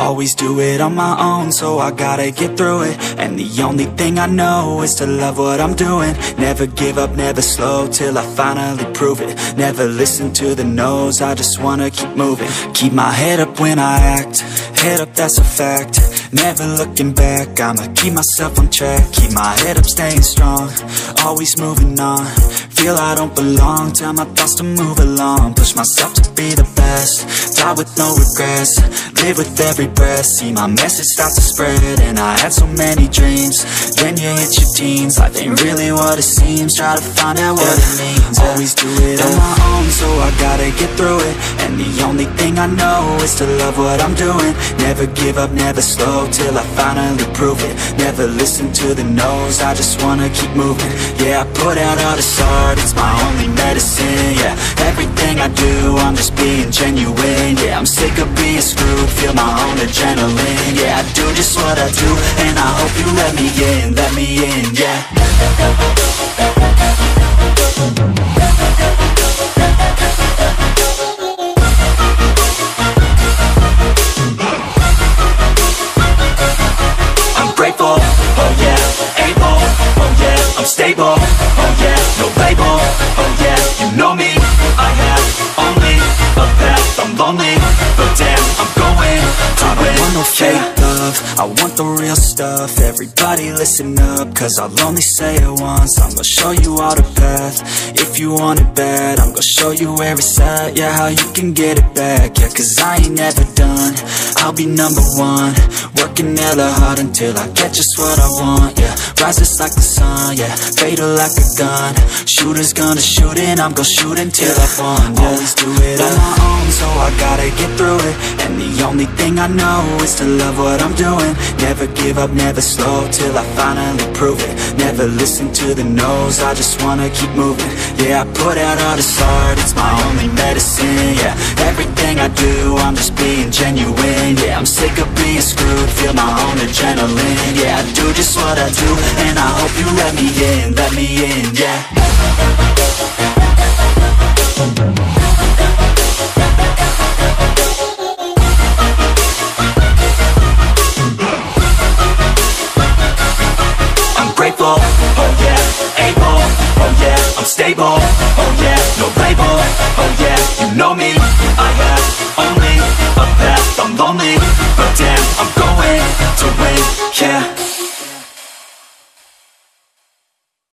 Always do it on my own, so I gotta get through it. And the only thing I know is to love what I'm doing. Never give up, never slow, till I finally prove it. Never listen to the no's, I just wanna keep moving. Keep my head up when I act, head up, that's a fact. Never looking back, I'ma keep myself on track. Keep my head up, staying strong, always moving on. Feel I don't belong, tell my thoughts to move along. Push myself to be the best, die with no regrets. Live with every breath, see my message start to spread. And I had so many dreams, then you hit your teens. Life ain't really what it seems, try to find out what it means. Always do it on my own, so I gotta get through it. And the only thing I know is to love what I'm doing. Never give up, never slow, till I finally prove it. Never listen to the no's, I just wanna keep moving. Yeah, I put out all this art, it's my only medicine. Yeah, everything I do, I'm just being genuine. Yeah, I'm sick of being screwed, feel my own adrenaline. Yeah, I do just what I do, and I hope you let me in, yeah. I'm grateful, oh yeah, able, oh yeah, I'm stable, oh yeah, no label, oh yeah, you know me, I have only a path, I'm lonely, but damn, I'm going to win. I don't want no fake love, I want the real stuff. Everybody listen up, cause I'll only say it once. I'm gonna show you all the path, if you want it bad. I'm gonna show you where it's at, yeah, how you can get it back. Yeah, cause I ain't never done, I'll be number one. Working hella hard until I get just what I want, yeah. Rises like the sun, yeah, fatal like a gun. Shooters gonna shoot and I'm gonna shoot until I won, yeah. Always do it on my own, so I gotta get through it. And the only thing I know is to love what I'm doing. Never give up, never slow, till I finally prove it. Never listen to the no's, I just wanna keep moving. Yeah, I put out all this art, it's my only medicine. Yeah, everything I do, I'm just being genuine. Yeah, I'm sick of being screwed, feel my own adrenaline. Yeah, I do just what I do, and I hope you let me in, yeah. Grateful, oh yeah, able, oh yeah, I'm stable, oh yeah, no label, oh yeah, you know me, I have only a path, I'm lonely, but damn, I'm going to win, yeah.